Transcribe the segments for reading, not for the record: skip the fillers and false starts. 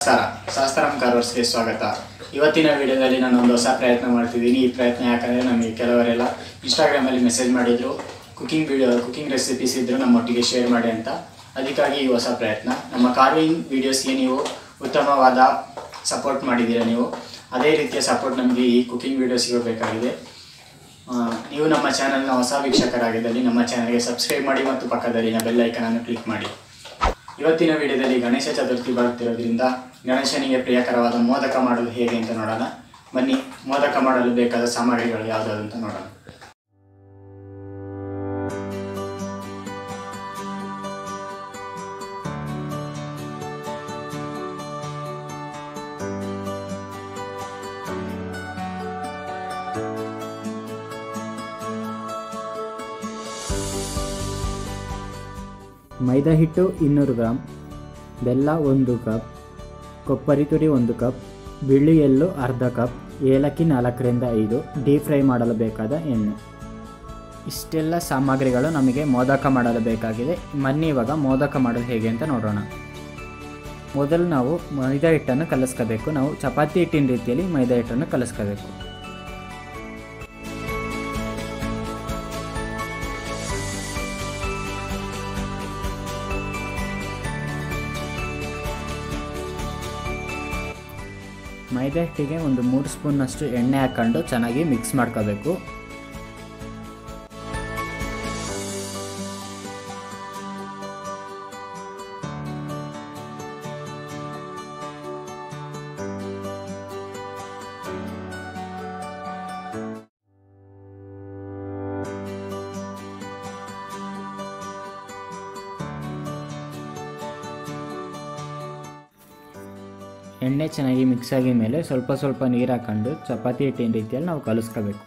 ನಮಸ್ಕಾರ, ಶಾಸ್ತ್ರಂ ಕಾರ್ವರ್ಸ್ಗೆ ಸ್ವಾಗತ. ಇವತ್ತಿನ ವಿಡಿಯೋದಲ್ಲಿ ನಾನು ಒಂದು ಹೊಸ ಪ್ರಯತ್ನ ಮಾಡ್ತಿದ್ದೀನಿ. ಈ ಪ್ರಯತ್ನ ಯಾಕಂದರೆ ನಮಗೆ ಕೆಲವರೆಲ್ಲ ಇನ್ಸ್ಟಾಗ್ರಾಮಲ್ಲಿ ಮೆಸೇಜ್ ಮಾಡಿದರು, ಕುಕಿಂಗ್ ರೆಸಿಪೀಸ್ ಇದ್ದರೂ ನಮ್ಮೊಟ್ಟಿಗೆ ಶೇರ್ ಮಾಡಿ ಅಂತ. ಅದಕ್ಕಾಗಿ ಈ ಹೊಸ ಪ್ರಯತ್ನ. ನಮ್ಮ ಕಾರ್ವಿಂಗ್ ವೀಡಿಯೋಸ್ಗೆ ನೀವು ಉತ್ತಮವಾದ ಸಪೋರ್ಟ್ ಮಾಡಿದ್ದೀರಾ. ನೀವು ಅದೇ ರೀತಿಯ ಸಪೋರ್ಟ್ ನಮಗೆ ಈ ಕುಕಿಂಗ್ ವೀಡಿಯೋಸ್ಗೆ ಬೇಕಾಗಿದೆ. ನೀವು ನಮ್ಮ ಚಾನಲ್ನ ಹೊಸ ವೀಕ್ಷಕರಾಗಿದ್ದಲ್ಲಿ ನಮ್ಮ ಚಾನಲ್ಗೆ ಸಬ್ಸ್ಕ್ರೈಬ್ ಮಾಡಿ ಮತ್ತು ಪಕ್ಕದಲ್ಲಿನ ಬೆಲ್ ಐಕನನ್ನು ಕ್ಲಿಕ್ ಮಾಡಿ. ಇವತ್ತಿನ ವಿಡಿಯೋದಲ್ಲಿ ಗಣೇಶ ಚತುರ್ಥಿ ಬರುತ್ತಿರೋದ್ರಿಂದ ಗಣೇಶನಿಗೆ ಪ್ರಿಯಕರವಾದ ಮೋದಕ ಮಾಡೋದು ಹೇಗೆ ಅಂತ ನೋಡೋಣ. ಬನ್ನಿ, ಮೋದಕ ಮಾಡಲು ಬೇಕಾದ ಸಾಮಗ್ರಿಗಳು ಯಾವುದಾದ್ರು ಅಂತ ನೋಡೋಣ. ಮೈದಾ ಹಿಟ್ಟು 200 ಗ್ರಾಮ್, ಬೆಲ್ಲ 1 ಕಪ್, ಕೊಬ್ಬರಿ ತುರಿ 1 ಕಪ್, ಬಿಳಿ ಎಳ್ಳು ಅರ್ಧ ಕಪ್, ಏಲಕ್ಕಿ 4 ರಿಂದ 5, ಡೀಪ್ ಫ್ರೈ ಮಾಡಲು ಬೇಕಾದ ಎಣ್ಣೆ. ಇಷ್ಟೆಲ್ಲ ಸಾಮಗ್ರಿಗಳು ನಮಗೆ ಮೋದಕ ಮಾಡಲು ಬೇಕಾಗಿದೆ. ಬನ್ನಿ ಇವಾಗ ಮೋದಕ ಮಾಡೋದು ಹೇಗೆ ಅಂತ ನೋಡೋಣ. ಮೊದಲು ನಾವು ಮೈದಾ ಹಿಟ್ಟನ್ನು ಕಲಿಸ್ಕೋಬೇಕು. ನಾವು ಚಪಾತಿ ಹಿಟ್ಟಿನ ರೀತಿಯಲ್ಲಿ ಮೈದಾ ಹಿಟ್ಟನ್ನು ಕಲಿಸ್ಕೋಬೇಕು. ಮೈದಾ ಹಿಟ್ಟಿಗೆ ಒಂದು 3 ಸ್ಪೂನ್ನಷ್ಟು ಎಣ್ಣೆ ಹಾಕ್ಕೊಂಡು ಚೆನ್ನಾಗಿ ಮಿಕ್ಸ್ ಮಾಡ್ಕೋಬೇಕು. ಎಣ್ಣೆ ಚೆನ್ನಾಗಿ ಮಿಕ್ಸ್ ಆಗಿದ ಮೇಲೆ ಸ್ವಲ್ಪ ನೀರು ಹಾಕೊಂಡು ಚಪಾತಿ ಹಿಟ್ಟಿನ ರೀತಿಯಲ್ಲಿ ನಾವು ಕಲಿಸ್ಕೋಬೇಕು.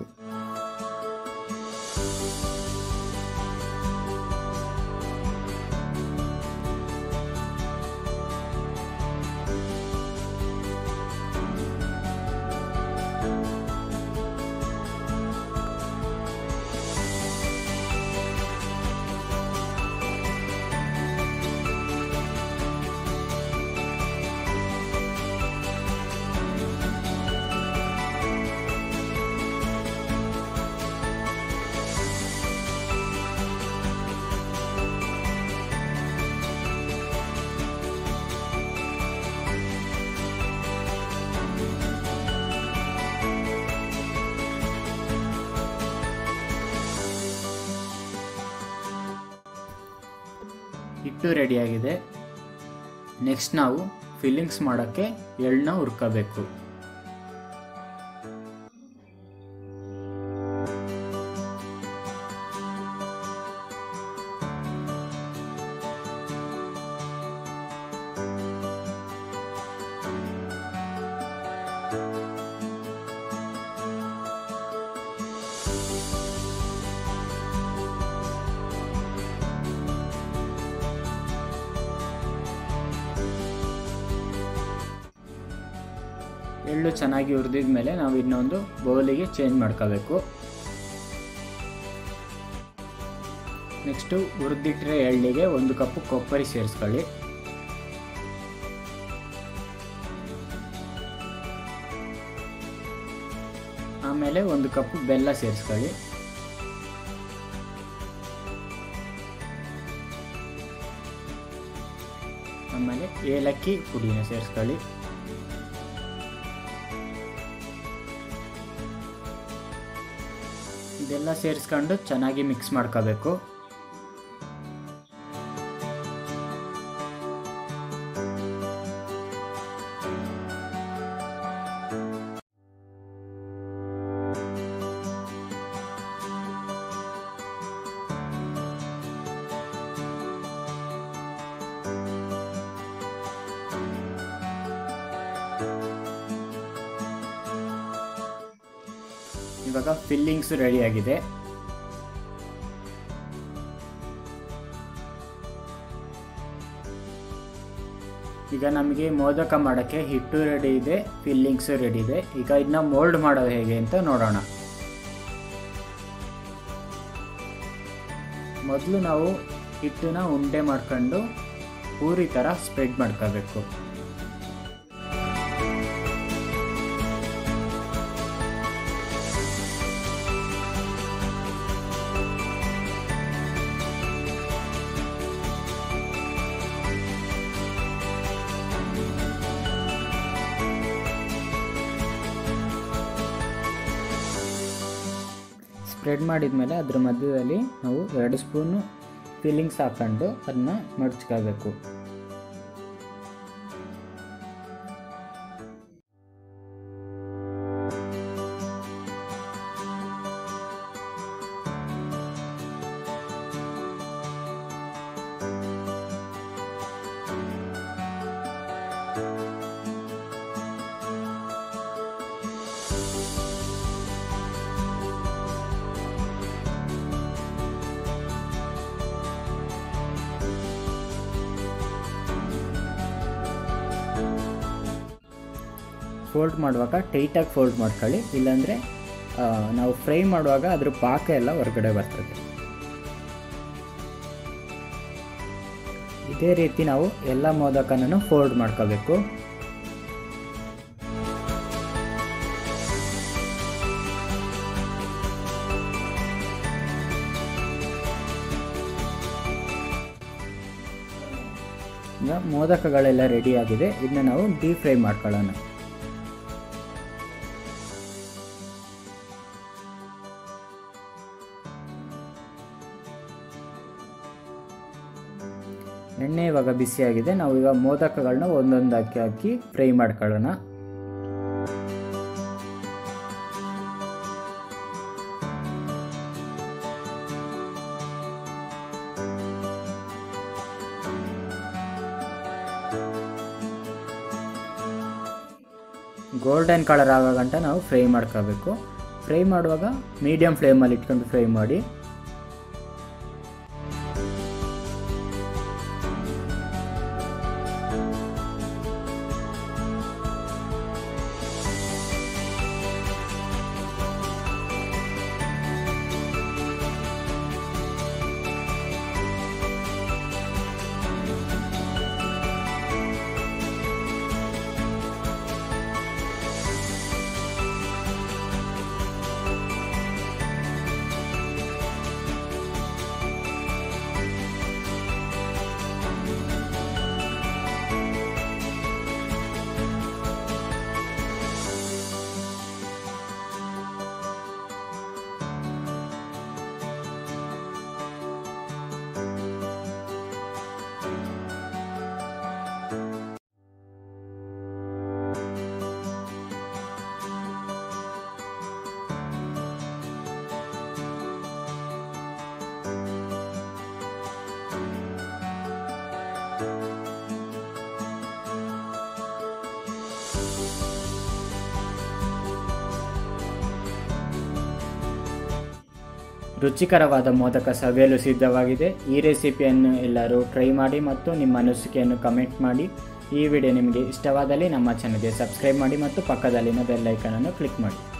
ಹಿಟ್ಟು ರೆಡಿಯಾಗಿದೆ. ನೆಕ್ಸ್ಟ್ ನಾವು ಫಿಲ್ಲಿಂಗ್ಸ್ ಮಾಡೋಕ್ಕೆ ಎಳ್ಳನ್ನ ಹುರ್ಕೋಬೇಕು. ಎಳ್ಳು ಚೆನ್ನಾಗಿ ಹುರಿದಿದ ಮೇಲೆ ನಾವು ಇನ್ನೊಂದು ಬೌಲಿಗೆ ಚೇಂಜ್ ಮಾಡ್ಕೋಬೇಕು. ನೆಕ್ಸ್ಟು ಹುರಿದಿಟ್ಟರೆ ಎಳ್ಳಿಗೆ 1 ಕಪ್ ಕೊಬ್ಬರಿ ಸೇರಿಸ್ಕೊಳ್ಳಿ. ಆಮೇಲೆ 1 ಕಪ್ ಬೆಲ್ಲ ಸೇರಿಸ್ಕೊಳ್ಳಿ. ಆಮೇಲೆ ಏಲಕ್ಕಿ ಪುಡಿನ ಸೇರಿಸ್ಕೊಳ್ಳಿ. ಇದೆಲ್ಲ ಸೇರಿಸ್ಕೊಂಡು ಚೆನ್ನಾಗಿ ಮಿಕ್ಸ್ ಮಾಡ್ಕೋಬೇಕು. ಇವಾಗ ಫಿಲ್ಲಿಂಗ್ಸ್ ರೆಡಿಯಾಗಿದೆ. ಈಗ ನಮಗೆ ಮೋದಕ ಮಾಡೋಕ್ಕೆ ಹಿಟ್ಟು ರೆಡಿ ಇದೆ, ಫಿಲ್ಲಿಂಗ್ಸ್ ರೆಡಿ ಇದೆ. ಈಗ ಇದನ್ನ ಮೋಲ್ಡ್ ಮಾಡೋದು ಹೇಗೆ ಅಂತ ನೋಡೋಣ. ಮೊದಲು ನಾವು ಹಿಟ್ಟನ್ನ ಉಂಡೆ ಮಾಡ್ಕೊಂಡು ಪೂರಿ ಥರ ಸ್ಪ್ರೆಡ್ ಮಾಡ್ಕೋಬೇಕು. ಸ್ಪ್ರೆಡ್ ಮಾಡಿದ ಮೇಲೆ ಅದ್ರ ಮಧ್ಯದಲ್ಲಿ ನಾವು 2 ಸ್ಪೂನು ಫಿಲ್ಲಿಂಗ್ಸ್ ಹಾಕೊಂಡು ಅದನ್ನ ಮಡ್ಚ್ಕೋಬೇಕು. ಫೋಲ್ಡ್ ಮಾಡುವಾಗ ಟೈಟಾಗಿ ಫೋಲ್ಡ್ ಮಾಡ್ಕೊಳ್ಳಿ, ಇಲ್ಲಾಂದರೆ ನಾವು ಫ್ರೈ ಮಾಡುವಾಗ ಅದ್ರ ಪಾಕ ಎಲ್ಲ ಹೊರಗಡೆ ಬರ್ತದೆ. ಇದೇ ರೀತಿ ನಾವು ಎಲ್ಲ ಮೋದಕನೂ ಫೋಲ್ಡ್ ಮಾಡ್ಕೋಬೇಕು. ಈಗ ಮೋದಕಗಳೆಲ್ಲ ರೆಡಿ ಆಗಿದೆ. ಇದನ್ನ ನಾವು ಡೀಪ್ ಫ್ರೈ ಮಾಡ್ಕೊಳ್ಳೋಣ. ಎಣ್ಣೆ ಇವಾಗ ಬಿಸಿಯಾಗಿದೆ. ನಾವು ಈಗ ಮೋದಕಗಳನ್ನ ಒಂದೊಂದಾಗಿ ಹಾಕಿ ಫ್ರೈ ಮಾಡ್ಕೊಳ್ಳೋಣ. ಗೋಲ್ಡನ್ ಕಲರ್ ಆಗೋ ಗಂಟ ನಾವು ಫ್ರೈ ಮಾಡ್ಕೋಬೇಕು. ಫ್ರೈ ಮಾಡುವಾಗ ಮೀಡಿಯಂ ಫ್ಲೇಮಲ್ಲಿ ಇಟ್ಕೊಂಡು ಫ್ರೈ ಮಾಡಿ. ರುಚಿಕರವಾದ ಮೋದಕ ಸವಿಯಲು ಸಿದ್ಧವಾಗಿದೆ. ಈ ರೆಸಿಪಿಯನ್ನು ಎಲ್ಲರೂ ಟ್ರೈ ಮಾಡಿ ಮತ್ತು ನಿಮ್ಮ ಅನಿಸಿಕೆಯನ್ನು ಕಮೆಂಟ್ ಮಾಡಿ. ಈ ವಿಡಿಯೋ ನಿಮಗೆ ಇಷ್ಟವಾದಲ್ಲಿ ನಮ್ಮ ಚಾನಲ್ಗೆ ಸಬ್ಸ್ಕ್ರೈಬ್ ಮಾಡಿ ಮತ್ತು ಪಕ್ಕದಲ್ಲಿನ ಬೆಲ್ ಐಕಾನ್ ಅನ್ನು ಕ್ಲಿಕ್ ಮಾಡಿ.